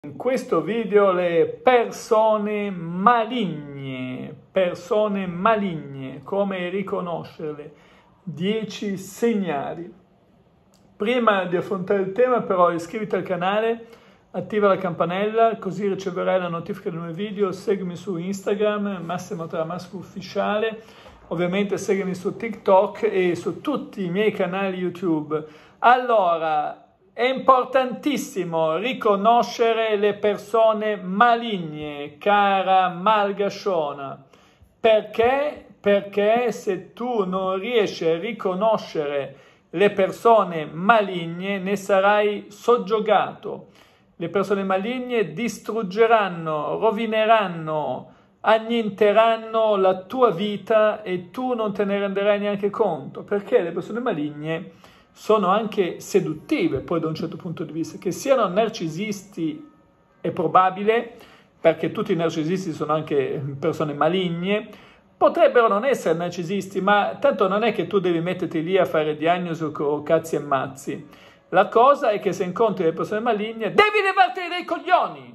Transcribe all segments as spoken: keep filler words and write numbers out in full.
In questo video le persone maligne, persone maligne, come riconoscerle, dieci segnali. Prima di affrontare il tema però iscriviti al canale, attiva la campanella così riceverai la notifica dei nuovi video, seguimi su Instagram, Massimo Tramasco Ufficiale, ovviamente seguimi su TikTok e su tutti i miei canali YouTube. Allora, è importantissimo riconoscere le persone maligne, cara Malgasciona. Perché? Perché se tu non riesci a riconoscere le persone maligne, ne sarai soggiogato. Le persone maligne distruggeranno, rovineranno, annienteranno la tua vita e tu non te ne renderai neanche conto. Perché le persone maligne sono anche seduttive, poi da un certo punto di vista. Che siano narcisisti è probabile, perché tutti i narcisisti sono anche persone maligne. Potrebbero non essere narcisisti, ma tanto non è che tu devi metterti lì a fare diagnosi o cazzi e mazzi. La cosa è che se incontri le persone maligne devi levartene dai coglioni.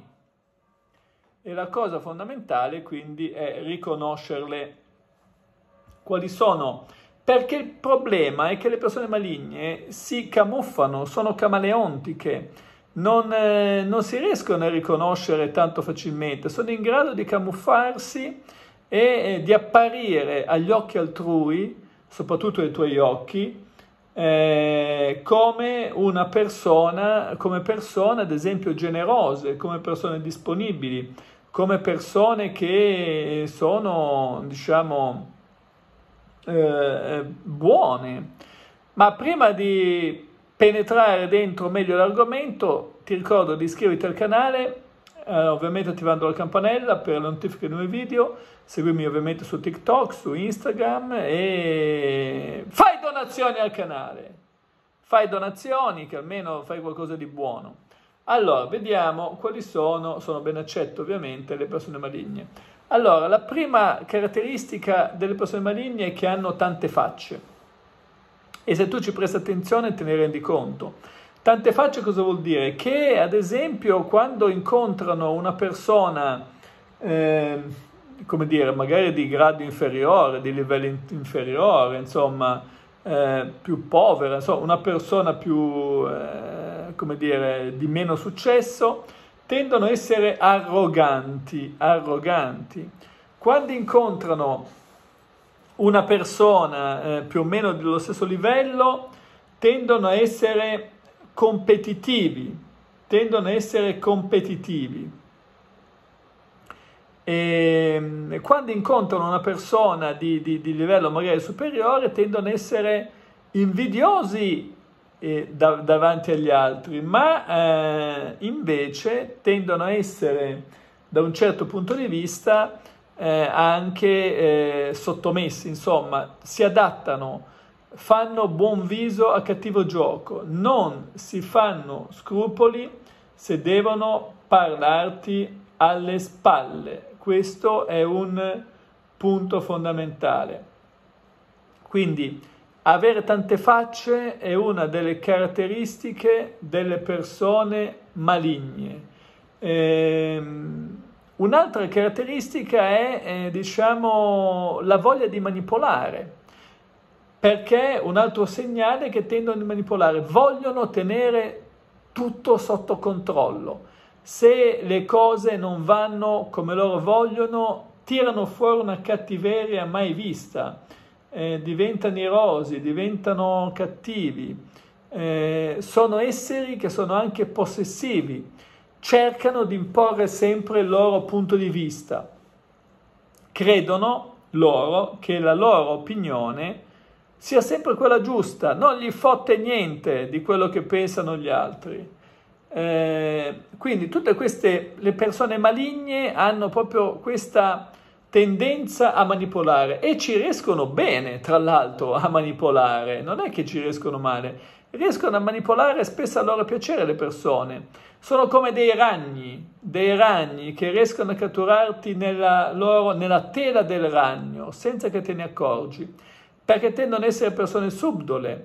E la cosa fondamentale quindi è riconoscerle. Quali sono? Perché il problema è che le persone maligne si camuffano, sono camaleontiche, non, eh, non si riescono a riconoscere tanto facilmente, sono in grado di camuffarsi e eh, di apparire agli occhi altrui, soprattutto ai tuoi occhi, eh, come una persona, come persone ad esempio generose, come persone disponibili, come persone che sono, diciamo, Eh, buone. Ma prima di penetrare dentro meglio l'argomento ti ricordo di iscriverti al canale, eh, ovviamente attivando la campanella per le notifiche dei nuovi video, seguimi ovviamente su TikTok, su Instagram e fai donazioni al canale, fai donazioni che almeno fai qualcosa di buono. Allora, vediamo quali sono, sono ben accetto ovviamente le persone maligne. Allora, la prima caratteristica delle persone maligne è che hanno tante facce e se tu ci presti attenzione te ne rendi conto. Tante facce cosa vuol dire? Che ad esempio quando incontrano una persona, eh, come dire, magari di grado inferiore, di livello inferiore, insomma, eh, più povera, insomma, una persona più, eh, come dire, di meno successo, tendono a essere arroganti, arroganti. Quando incontrano una persona eh, più o meno dello stesso livello, tendono a essere competitivi, tendono a essere competitivi. E quando incontrano una persona di, di, di livello magari superiore, tendono a essere invidiosi E da, davanti agli altri, ma eh, invece tendono a essere da un certo punto di vista eh, anche eh, sottomessi, insomma si adattano, fanno buon viso a cattivo gioco, non si fanno scrupoli se devono parlarti alle spalle. Questo è un punto fondamentale. Quindi avere tante facce è una delle caratteristiche delle persone maligne. Ehm, un'altra caratteristica è, eh, diciamo, la voglia di manipolare, perché un altro segnale è che tendono a manipolare, vogliono tenere tutto sotto controllo. Se le cose non vanno come loro vogliono, tirano fuori una cattiveria mai vista. Eh, diventano irosi, diventano cattivi, eh, sono esseri che sono anche possessivi, cercano di imporre sempre il loro punto di vista, credono loro che la loro opinione sia sempre quella giusta, non gli fotte niente di quello che pensano gli altri. Eh, quindi tutte queste, le persone maligne hanno proprio questa tendenza a manipolare e ci riescono bene, tra l'altro, a manipolare, non è che ci riescono male, riescono a manipolare spesso a loro piacere le persone, sono come dei ragni, dei ragni che riescono a catturarti nella, loro, nella tela del ragno senza che te ne accorgi, perché tendono ad essere persone subdole,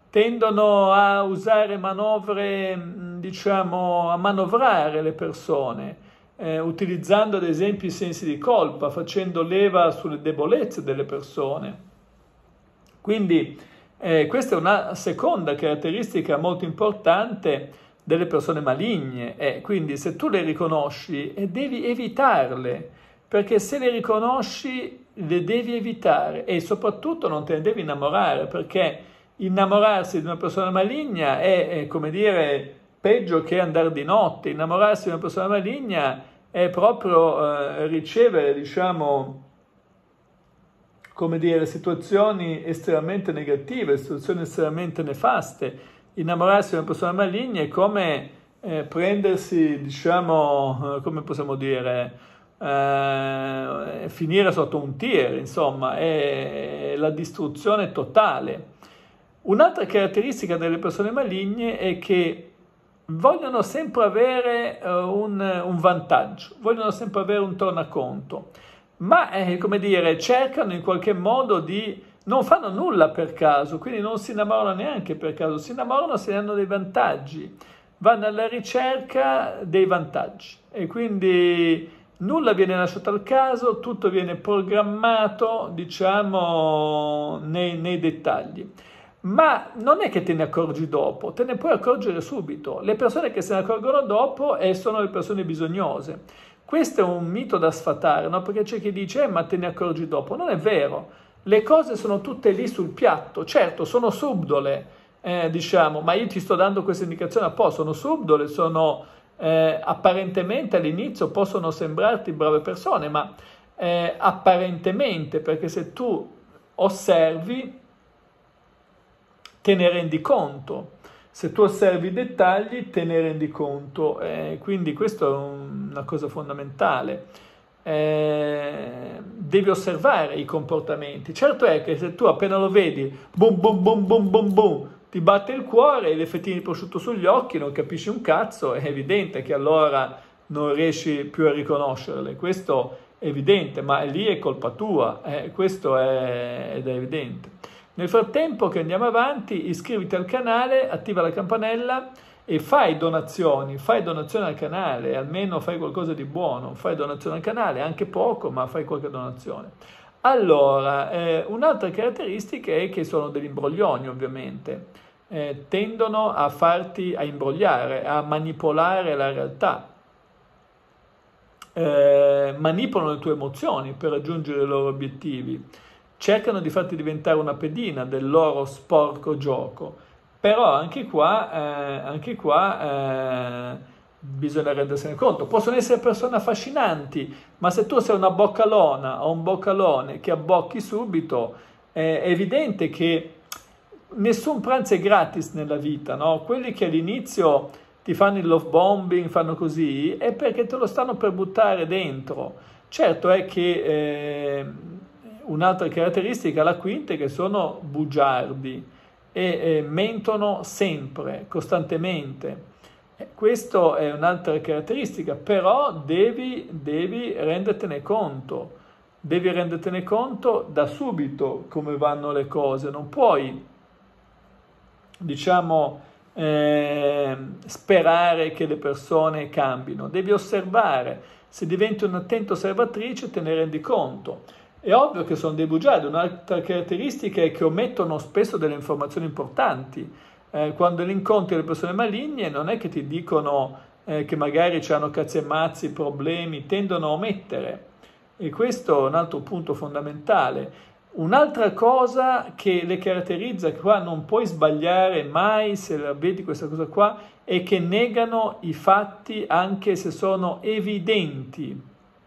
tendono a usare manovre, diciamo, a manovrare le persone, eh, utilizzando ad esempio i sensi di colpa, facendo leva sulle debolezze delle persone. Quindi eh, questa è una seconda caratteristica molto importante delle persone maligne, e quindi se tu le riconosci eh, devi evitarle, perché se le riconosci le devi evitare e soprattutto non te ne devi innamorare, perché innamorarsi di una persona maligna è, è come dire peggio che andare di notte. Innamorarsi di una persona maligna è proprio eh, ricevere, diciamo, come dire, situazioni estremamente negative, situazioni estremamente nefaste. Innamorarsi di una persona maligna è come eh, prendersi, diciamo, eh, come possiamo dire, eh, finire sotto un tir, insomma, è, è la distruzione totale. Un'altra caratteristica delle persone maligne è che vogliono sempre avere uh, un, un vantaggio, vogliono sempre avere un tornaconto, ma eh, come dire, cercano in qualche modo di... non fanno nulla per caso, quindi non si innamorano neanche per caso, si innamorano se hanno dei vantaggi, vanno alla ricerca dei vantaggi e quindi nulla viene lasciato al caso, tutto viene programmato, diciamo, nei, nei dettagli. Ma non è che te ne accorgi dopo, te ne puoi accorgere subito. Le persone che se ne accorgono dopo eh, sono le persone bisognose. Questo è un mito da sfatare, no? Perché c'è chi dice, eh, ma te ne accorgi dopo. Non è vero, le cose sono tutte lì sul piatto. Certo, sono subdole, eh, diciamo, ma io ti sto dando questa indicazione a po', sono subdole, sono eh, apparentemente all'inizio possono sembrarti brave persone, ma eh, apparentemente, perché se tu osservi te ne rendi conto, se tu osservi i dettagli te ne rendi conto, eh, quindi questo è un, una cosa fondamentale. Eh, devi osservare i comportamenti. Certo è che se tu appena lo vedi, boom boom boom boom boom boom, ti batte il cuore e le fettine di prosciutto sugli occhi, non capisci un cazzo, è evidente che allora non riesci più a riconoscerle. Questo è evidente, ma lì è colpa tua, eh, questo è, ed è evidente. Nel frattempo che andiamo avanti, iscriviti al canale, attiva la campanella e fai donazioni, fai donazioni al canale, almeno fai qualcosa di buono, fai donazioni al canale, anche poco, ma fai qualche donazione. Allora, eh, un'altra caratteristica è che sono degli imbroglioni, ovviamente, eh, tendono a farti, a imbrogliare, a manipolare la realtà, eh, manipolano le tue emozioni per raggiungere i loro obiettivi. Cercano di farti diventare una pedina del loro sporco gioco, però anche qua, eh, anche qua eh, bisogna rendersene conto. Possono essere persone affascinanti, ma se tu sei una boccalona o un boccalone che abbocchi subito, eh, è evidente che nessun pranzo è gratis nella vita, no? Quelli che all'inizio ti fanno il love bombing, fanno così, è perché te lo stanno per buttare dentro. Certo è che... Eh, un'altra caratteristica, la quinta, è che sono bugiardi e eh, mentono sempre, costantemente. E questa è un'altra caratteristica, però devi, devi rendertene conto, devi rendertene conto da subito come vanno le cose, non puoi, diciamo, eh, sperare che le persone cambino, devi osservare, se diventi un'attenta osservatrice te ne rendi conto. È ovvio che sono dei bugiardi, un'altra caratteristica è che omettono spesso delle informazioni importanti. Eh, quando li incontri le persone maligne non è che ti dicono eh, che magari hanno cazzi e mazzi, problemi, tendono a omettere. E questo è un altro punto fondamentale. Un'altra cosa che le caratterizza, che qua non puoi sbagliare mai se la vedi questa cosa qua, è che negano i fatti anche se sono evidenti.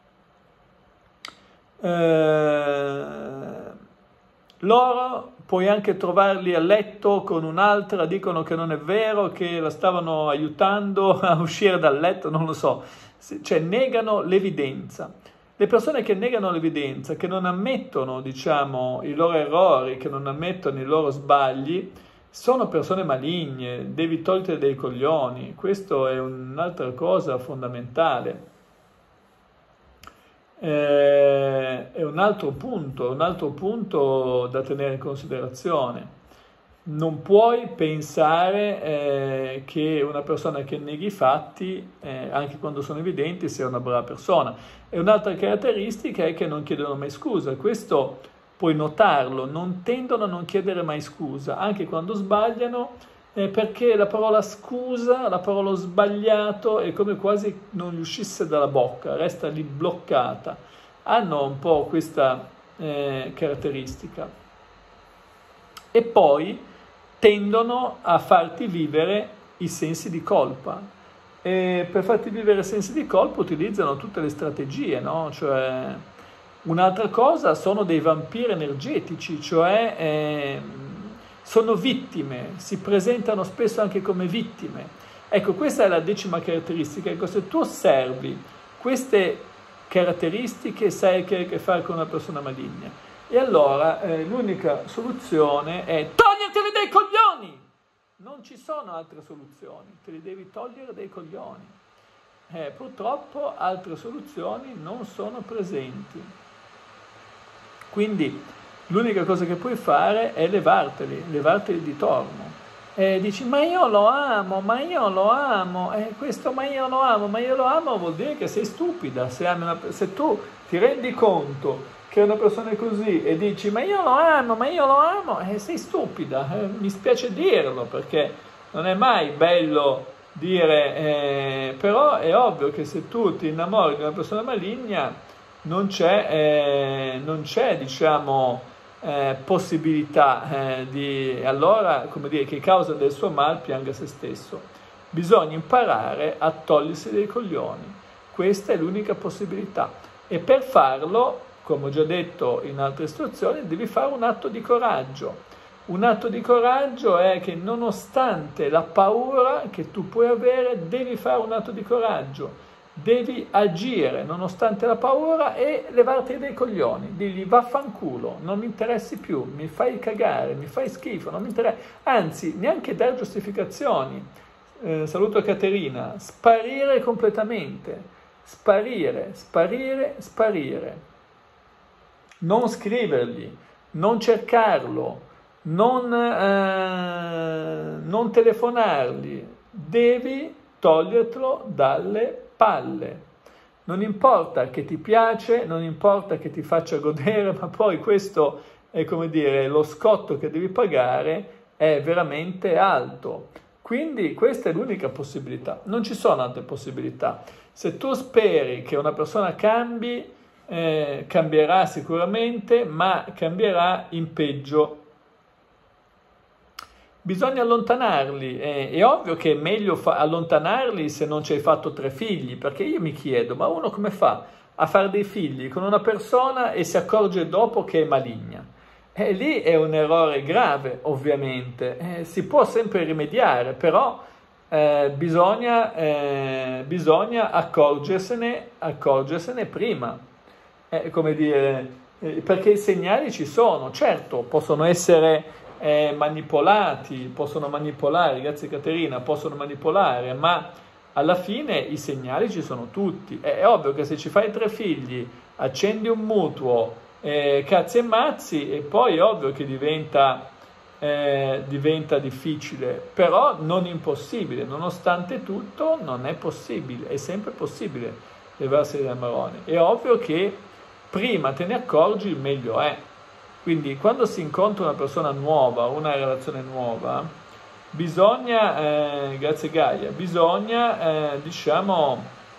Eh, loro puoi anche trovarli a letto con un'altra, dicono che non è vero, che la stavano aiutando a uscire dal letto, non lo so, cioè negano l'evidenza. Le persone che negano l'evidenza, che non ammettono, diciamo, i loro errori, che non ammettono i loro sbagli, sono persone maligne, devi togliere dei coglioni. Questo è un'altra cosa fondamentale. Eh, è un altro punto, un altro punto da tenere in considerazione. non puoi pensare eh, che una persona che neghi i fatti, eh, anche quando sono evidenti, sia una brava persona. E un'altra caratteristica è che non chiedono mai scusa. Questo puoi notarlo, non tendono a non chiedere mai scusa, anche quando sbagliano, eh, perché la parola scusa, la parola sbagliato, è come quasi non gli uscisse dalla bocca, resta lì bloccata. Hanno un po' questa eh, caratteristica. E poi tendono a farti vivere i sensi di colpa. E per farti vivere i sensi di colpa utilizzano tutte le strategie, no? Cioè, un'altra cosa sono dei vampiri energetici, cioè eh, sono vittime, si presentano spesso anche come vittime. Ecco, questa è la decima caratteristica. Ecco, se tu osservi queste caratteristiche, sai che hai a che fare con una persona maligna. E allora eh, l'unica soluzione è toglierteli dai coglioni! Non ci sono altre soluzioni, te li devi togliere dai coglioni. Eh, purtroppo altre soluzioni non sono presenti. Quindi l'unica cosa che puoi fare è levarteli, levarteli di torno. Eh, dici, ma io lo amo, ma io lo amo, eh, questo ma io lo amo, ma io lo amo vuol dire che sei stupida. Se, ami una, se tu ti rendi conto che una persona è così e dici ma io lo amo, ma io lo amo, eh, sei stupida, eh, mi spiace dirlo perché non è mai bello dire, eh, però è ovvio che se tu ti innamori di una persona maligna non c'è, eh, non c'è diciamo, eh, possibilità eh, di, allora, come dire, che causa del suo mal pianga se stesso. Bisogna imparare a togliersi dei coglioni, questa è l'unica possibilità e per farlo, come ho già detto in altre istruzioni, devi fare un atto di coraggio. Un atto di coraggio è che nonostante la paura che tu puoi avere, devi fare un atto di coraggio. Devi agire nonostante la paura e levarti dai coglioni. Digli vaffanculo, non mi interessi più, mi fai cagare, mi fai schifo, non mi interessa. Anzi, neanche dare giustificazioni. Eh, saluto Caterina. Sparire completamente. Sparire, sparire, sparire. Non scrivergli, non cercarlo, non, eh, non telefonargli, devi togliertelo dalle palle. Non importa che ti piace, non importa che ti faccia godere, ma poi questo è come dire, lo scotto che devi pagare è veramente alto. Quindi questa è l'unica possibilità, non ci sono altre possibilità. Se tu speri che una persona cambi, Eh, cambierà sicuramente, ma cambierà in peggio. Bisogna allontanarli. Eh, è ovvio che è meglio fa- allontanarli se non ci hai fatto tre figli, perché io mi chiedo, ma uno come fa a fare dei figli con una persona e si accorge dopo che è maligna? E eh, lì è un errore grave, ovviamente. Eh, si può sempre rimediare, però eh, bisogna, eh, bisogna accorgersene, accorgersene prima. Eh, come dire, eh, perché i segnali ci sono, certo, possono essere eh, manipolati, possono manipolare, grazie Caterina, possono manipolare, ma alla fine i segnali ci sono tutti. È, è ovvio che se ci fai tre figli, accendi un mutuo, eh, cazzi e mazzi, e poi è ovvio che diventa, eh, diventa difficile, però non impossibile, nonostante tutto non è possibile, è sempre possibile levarsi dai maroni. È ovvio che prima te ne accorgi, meglio è. Quindi quando si incontra una persona nuova, una relazione nuova, bisogna, eh, grazie Gaia, bisogna, eh, diciamo,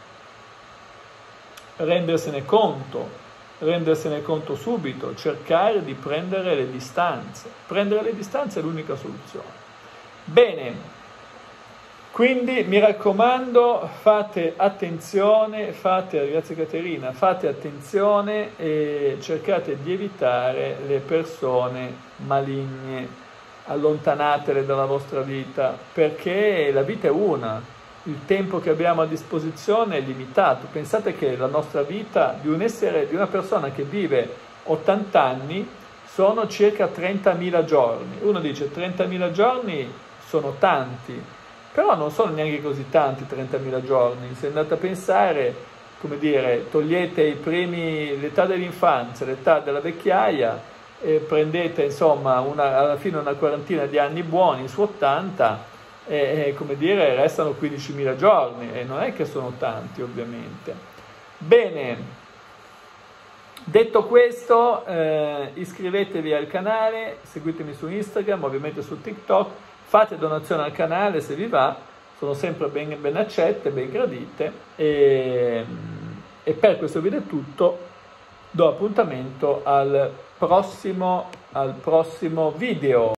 rendersene conto, rendersene conto subito, cercare di prendere le distanze. Prendere le distanze è l'unica soluzione. Bene. Quindi mi raccomando, fate attenzione, fate, grazie Caterina, fate attenzione e cercate di evitare le persone maligne, allontanatele dalla vostra vita, perché la vita è una, il tempo che abbiamo a disposizione è limitato. Pensate che la nostra vita di un essere, di una persona che vive ottanta anni sono circa trentamila giorni. Uno dice trentamila giorni sono tanti. Però non sono neanche così tanti trentamila giorni, se andate a pensare, come dire, togliete i primi, l'età dell'infanzia, l'età della vecchiaia, e prendete insomma una, alla fine una quarantina di anni buoni su ottanta, e, e come dire restano quindicimila giorni, e non è che sono tanti ovviamente. Bene, detto questo, eh, iscrivetevi al canale, seguitemi su Instagram, ovviamente su TikTok, fate donazione al canale se vi va, sono sempre ben, ben accette, ben gradite, e, e per questo video è tutto. Do appuntamento al prossimo, al prossimo video.